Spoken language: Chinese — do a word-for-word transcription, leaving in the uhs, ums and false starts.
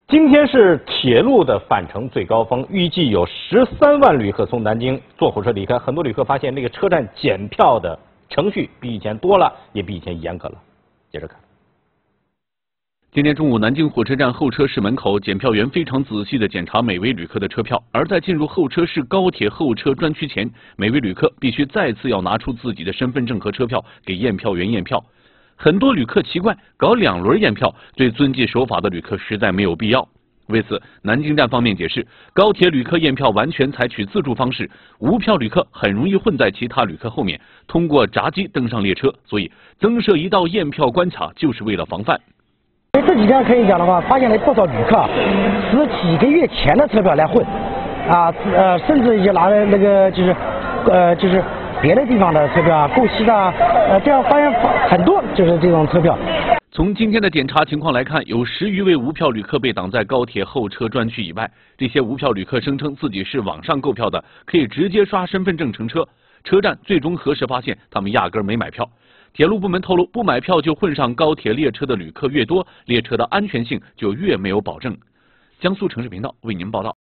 今天是铁路的返程最高峰，预计有十三万旅客从南京坐火车离开。很多旅客发现，那个车站检票的程序比以前多了，也比以前严格了。接着看。 今天中午，南京火车站候车室门口，检票员非常仔细地检查每位旅客的车票。而在进入候车室高铁候车专区前，每位旅客必须再次要拿出自己的身份证和车票给验票员验票。很多旅客奇怪，搞两轮验票对遵纪守法的旅客实在没有必要。为此，南京站方面解释，高铁旅客验票完全采取自助方式，无票旅客很容易混在其他旅客后面，通过闸机登上列车，所以增设一道验票关卡就是为了防范。 这几天可以讲的话，发现了不少旅客持几个月前的车票来混，啊，呃，甚至也拿了那个就是，呃，就是别的地方的车票啊，过期的啊，呃，这样发现很多就是这种车票。 从今天的检查情况来看，有十余位无票旅客被挡在高铁候车专区以外。这些无票旅客声称自己是网上购票的，可以直接刷身份证乘车。车站最终核实发现，他们压根没买票。 铁路部门透露，不买票就混上高铁列车的旅客越多，列车的安全性就越没有保证。江苏城市频道为您报道。